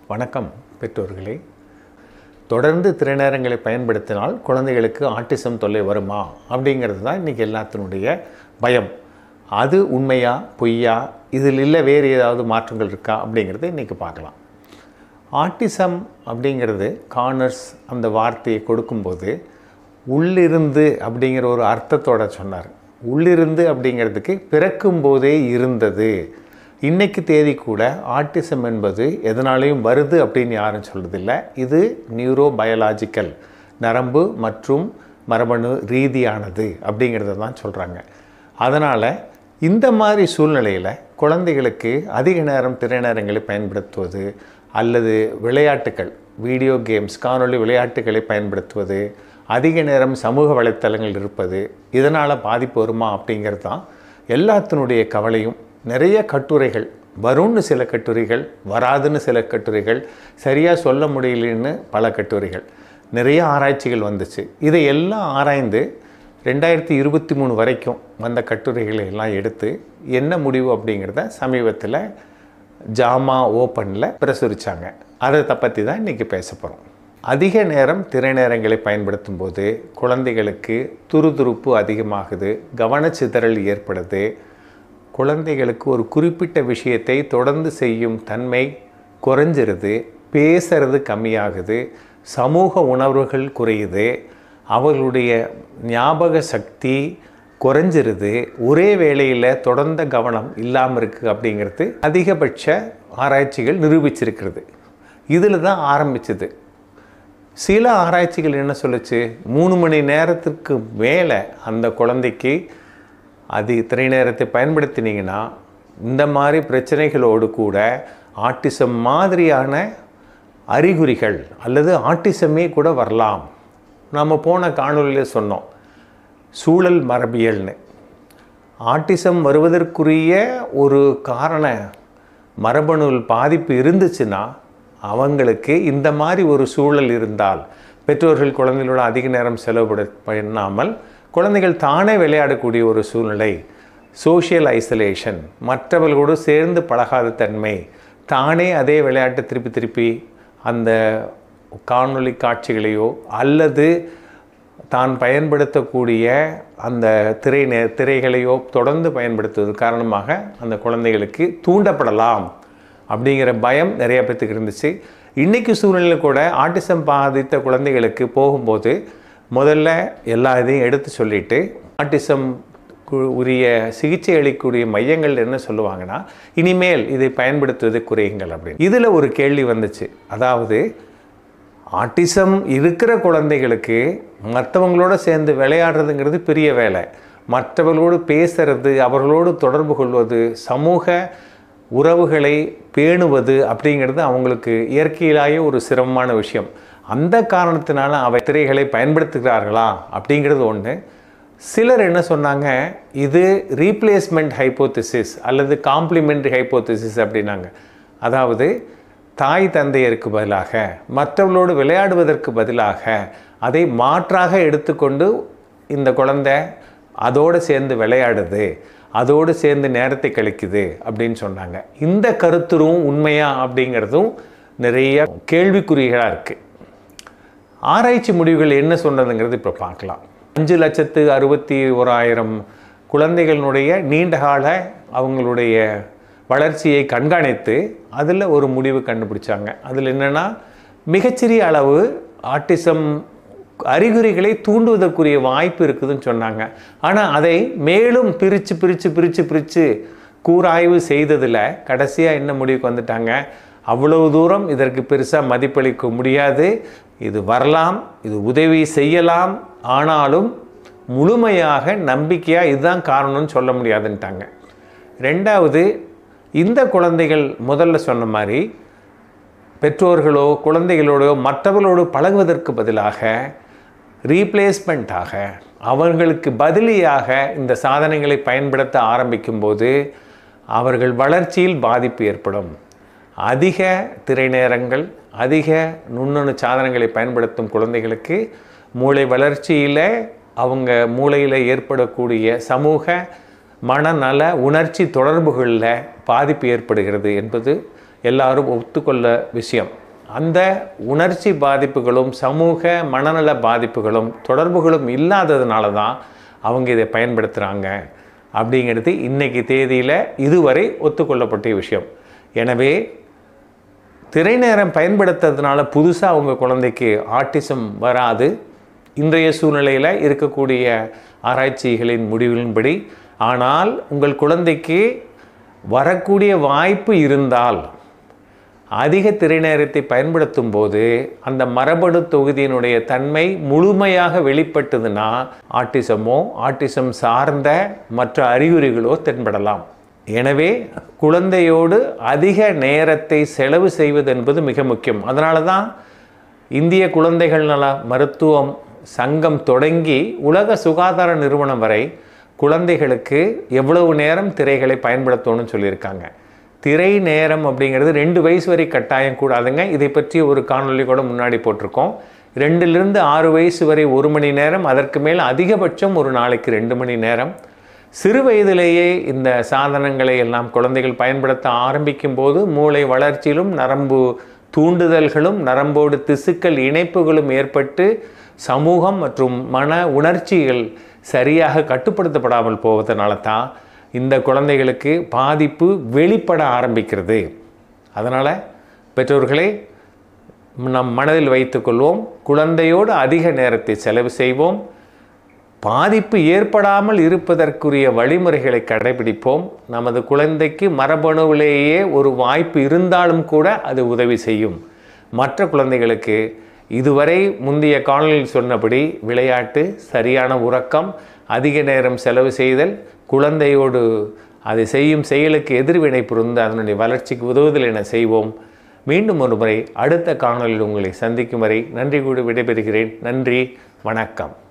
வணக்கம் பெற்றோர்களே. தொடர்ந்து திரைநேரங்களை பயன்படுத்தினால் குழந்தைகளுக்கு ஆட்டிசம் தொல்லை வருமா அப்படிங்கிறது தான் இன்றைக்கி எல்லாத்தினுடைய பயம். அது உண்மையா பொய்யா, இதில் இல்லை வேறு ஏதாவது மாற்றங்கள் இருக்கா அப்படிங்கிறத இன்றைக்கி பார்க்கலாம். ஆட்டிசம் அப்படிங்கிறது கார்னர்ஸ் அந்த வார்த்தையை கொடுக்கும்போது உள்ளிருந்து அப்படிங்கிற ஒரு அர்த்தத்தோடு சொன்னார். உள்ளிருந்து அப்படிங்கிறதுக்கு பிறக்கும்போதே இருந்தது. இன்றைக்கு தேதி கூட ஆட்டிசம் என்பது எதனாலையும் வருது அப்படின்னு யாரும் சொல்கிறதில்லை. இது நியூரோபயாலஜிக்கல், நரம்பு மற்றும் மரபணு ரீதியானது அப்படிங்கிறத தான் சொல்கிறாங்க. அதனால் இந்த மாதிரி சூழ்நிலையில் குழந்தைகளுக்கு அதிக நேரம் திரைநேரங்களை பயன்படுத்துவது அல்லது விளையாட்டுகள், வீடியோ கேம்ஸ், காணொளி விளையாட்டுகளை பயன்படுத்துவது, அதிக நேரம் சமூக வலைத்தளங்கள் இருப்பது, இதனால் பாதிப்பு வருமா அப்படிங்கிறது தான் எல்லாத்தினுடைய கவலையும். நிறைய கட்டுரைகள், வரும்னு சில கட்டுரைகள், வராதுன்னு சில கட்டுரைகள், சரியாக சொல்ல முடியலன்னு பல கட்டுரைகள், நிறைய ஆராய்ச்சிகள் வந்துச்சு. இதை எல்லாம் ஆராய்ந்து 2023 வரைக்கும் வந்த கட்டுரைகளை எல்லாம் எடுத்து என்ன முடிவு அப்படிங்கிறத சமீபத்தில் ஜாமா ஓப்பனில் பிரசுரித்தாங்க. அதை பற்றி தான் இன்றைக்கி பேச போகிறோம். அதிக நேரம் திரைநேரங்களை பயன்படுத்தும் போது குழந்தைகளுக்கு துருதுருப்பு அதிகமாகுது, கவனச்சிதறல் ஏற்படுது, குழந்தைகளுக்கு ஒரு குறிப்பிட்ட விஷயத்தை தொடர்ந்து செய்யும் தன்மை குறைஞ்சிருது, பேசுறது கம்மியாகுது, சமூக உணர்வுகள் குறையுது, அவர்களுடைய ஞாபக சக்தி குறைஞ்சிருது, ஒரே வேளையில் தொடர்ந்த கவனம் இல்லாமல் இருக்குது அப்படிங்கிறது அதிகபட்ச ஆராய்ச்சிகள் நிரூபிச்சிருக்கிறது. இதில் தான் ஆரம்பிச்சது. சில ஆராய்ச்சிகள் என்ன சொல்லுச்சு, 3 மணி நேரத்திற்கு மேலே அந்த குழந்தைக்கு திரைநேரத்தை பயன்படுத்தினீங்கன்னா இந்த மாதிரி பிரச்சனைகளோடு கூட ஆட்டிசம் மாதிரியான அறிகுறிகள் அல்லது ஆட்டிசமே கூட வரலாம். நம்ம போன காணொலியில் சொன்னோம், சூழல் மரபியல்னு. ஆட்டிசம் வருவதற்குரிய ஒரு காரண மரபணு பாதிப்பு இருந்துச்சுன்னா அவங்களுக்கு இந்த மாதிரி ஒரு சூழல் இருந்தால், பெற்றோர்கள் குழந்தைகளோட அதிக நேரம் செலவு பண்ணாமல் குழந்தைகள் தானே விளையாடக்கூடிய ஒரு சூழ்நிலை, சோஷியல் ஐசோலேஷன், மற்றவர்களோடு சேர்ந்து பழகாத தன்மை, தானே அதே விளையாட்டை திருப்பி திருப்பி அந்த காணொளி காட்சிகளையோ அல்லது தான் பயன்படுத்தக்கூடிய அந்த திரைகளையோ தொடர்ந்து பயன்படுத்துவது காரணமாக அந்த குழந்தைகளுக்கு தூண்டப்படலாம் அப்படிங்கிற பயம் நிறைய பேர்த்துக்கு இருந்துச்சு. இன்றைக்கி சூழ்நிலையில் கூட ஆட்டிசம் பாதித்த குழந்தைகளுக்கு போகும்போது முதல்ல எல்லா இதையும் எடுத்து சொல்லிவிட்டு ஆட்டிசம் உரிய சிகிச்சை அளிக்கக்கூடிய மையங்கள் என்ன சொல்லுவாங்கன்னா, இனிமேல் இதை பயன்படுத்துவதை குறையுங்கள் அப்படின்னு. இதில் ஒரு கேள்வி வந்துச்சு. அதாவது ஆட்டிசம் இருக்கிற குழந்தைகளுக்கு மற்றவங்களோட சேர்ந்து விளையாடுறதுங்கிறது பெரிய வேலை, மற்றவர்களோடு பேசுறது, அவர்களோடு தொடர்பு கொள்வது, சமூக உறவுகளை பேணுவது அப்படிங்கிறது அவங்களுக்கு இயற்கையிலேயே ஒரு சிரமமான விஷயம். அந்த காரணத்தினால அவை திரைகளை பயன்படுத்துகிறார்களா அப்படிங்கிறது ஒன்று. சிலர் என்ன சொன்னாங்க, இது ரீப்ளேஸ்மெண்ட் ஹைப்போதிசிஸ் அல்லது காம்ப்ளிமெண்ட்ரி ஹைப்போதிசிஸ் அப்படின்னாங்க. அதாவது தாய் தந்தையருக்கு பதிலாக மற்றவர்களோடு விளையாடுவதற்கு பதிலாக அதை மாற்றாக எடுத்துக்கொண்டு இந்த குழந்தை அதோடு சேர்ந்து விளையாடுது, அதோடு சேர்ந்து நேரத்தை கழிக்குது அப்படின்னு சொன்னாங்க. இந்த கருத்துரும் உண்மையா அப்படிங்கிறதும் நிறைய கேள்விக்குறிகளாக இருக்குது. ஆராய்ச்சி முடிவுகள் என்ன சொன்னதுங்கிறது இப்போ பார்க்கலாம். 5,61,000 குழந்தைகளுடைய நீண்டகால அவங்களுடைய வளர்ச்சியை கண்காணித்து அதில் ஒரு முடிவு கண்டுபிடிச்சாங்க. அதில் என்னென்னா, மிகச்சிறிய அளவு ஆட்டிசம் அறிகுறிகளை தூண்டுவதற்குரிய வாய்ப்பு இருக்குதுன்னு சொன்னாங்க. ஆனால் அதை மேலும் பிரித்து கூராய்வு செய்ததில் கடைசியாக என்ன முடிவுக்கு வந்துட்டாங்க, அவ்வளவு தூரம் இதற்கு பெருசாக மதிப்பளிக்க முடியாது, இது வரலாம், இது உதவி செய்யலாம், ஆனாலும் முழுமையாக நம்பிக்கையாக இதுதான் காரணம்னு சொல்ல முடியாதுன்ட்டாங்க. ரெண்டாவது, இந்த குழந்தைகள் முதல்ல சொன்ன மாதிரி பெற்றோர்களோ குழந்தைகளோடோ மற்றவர்களோடு பழகுவதற்கு பதிலாக ரீப்ளேஸ்மெண்ட்டாக அவர்களுக்கு பதிலியாக இந்த சாதனங்களை பயன்படுத்த ஆரம்பிக்கும்போது அவர்கள் வளர்ச்சியில் பாதிப்பு ஏற்படும். அதிக திரைநேரங்கள், அதிக நுண்ணணு சாதனங்களை பயன்படுத்தும் குழந்தைகளுக்கு மூளை வளர்ச்சியில் அவங்க மூளையில் ஏற்படக்கூடிய சமூக மனநல உணர்ச்சி தொடர்புகளில் பாதிப்பு ஏற்படுகிறது என்பது எல்லாரும் ஒத்துக்கொள்ள விஷயம். அந்த உணர்ச்சி பாதிப்புகளும் சமூக மனநல பாதிப்புகளும் தொடர்புகளும் இல்லாததுனால தான் அவங்க இதை பயன்படுத்துகிறாங்க அப்படிங்கிறது இன்றைக்கி தேதியில் இதுவரை ஒத்துக்கொள்ளப்பட்ட விஷயம். எனவே திரைநேரம் பயன்படுத்துறதுனால புதுசாக அவங்க குழந்தைக்கு ஆட்டிசம் வராது. இன்றைய சூழ்நிலையில் இருக்கக்கூடிய ஆராய்ச்சிகளின் முடிவின்படி. ஆனால் உங்கள் குழந்தைக்கு வரக்கூடிய வாய்ப்பு இருந்தால் அதிக திரைநேரத்தை பயன்படுத்தும் போது அந்த மரபணு தொகுதியினுடைய தன்மை முழுமையாக வெளிப்பட்டதுன்னா ஆட்டிசமோ ஆட்டிசம் சார்ந்த மற்ற அறிகுறிகளோ தென்படலாம். எனவே குழந்தையோடு அதிக நேரத்தை செலவு செய்வது என்பது மிக முக்கியம். அதனால தான் இந்திய குழந்தைகள் நல மருத்துவம் சங்கம் தொடங்கி உலக சுகாதார நிறுவனம் வரை குழந்தைகளுக்கு எவ்வளவு நேரம் திரைகளை பயன்படுத்தணும்னு சொல்லியிருக்காங்க. திரை நேரம் அப்படிங்கிறது 2 வயசு வரை கட்டாயம் கூடாதுங்க. இதை பற்றி ஒரு காணொளி கூட முன்னாடி போட்டிருக்கோம். 2லிருந்து 6 வயசு வரை 1 மணி நேரம், அதற்கு மேல் அதிகபட்சம் ஒரு நாளைக்கு 2 மணி நேரம். சிறு வயதிலேயே இந்த சாதனங்களை எல்லாம் குழந்தைகள் பயன்படுத்த ஆரம்பிக்கும் போது மூளை வளர்ச்சியிலும் நரம்பு தூண்டுதல்களும் நரம்போடு திசுக்கள் இணைப்புகளும் ஏற்பட்டு சமூகம் மற்றும் மன உணர்ச்சிகள் சரியாக கட்டுப்படுத்தப்படாமல் போவதனால தான் இந்த குழந்தைகளுக்கு பாதிப்பு வெளிப்பட ஆரம்பிக்கிறது. அதனால் பெற்றோர்களே நம் மனதில் வைத்துக்கொள்வோம், குழந்தையோடு அதிக நேரத்தை செலவு செய்வோம், பாதிப்பு ஏற்படாமல் இருப்பதற்குரிய வழிமுறைகளை கடைபிடிப்போம். நமது குழந்தைக்கு மரபணுவிலேயே ஒரு வாய்ப்பு இருந்தாலும் கூட அது உதவி செய்யும். மற்ற குழந்தைகளுக்கு இதுவரை முந்தைய காணொளியில் சொன்னபடி விளையாட்டு, சரியான உறக்கம், அதிக நேரம் செலவு செய்தல், குழந்தையோடு அதை செய்யும் செயலுக்கு எதிர்வினை புரிந்து அதனுடைய வளர்ச்சிக்கு உதவுதல் என செய்வோம். மீண்டும் ஒரு முறை அடுத்த காணொளியில் உங்களை சந்திக்கும் வரை நன்றி கூறி விடைபெறுகிறேன். நன்றி, வணக்கம்.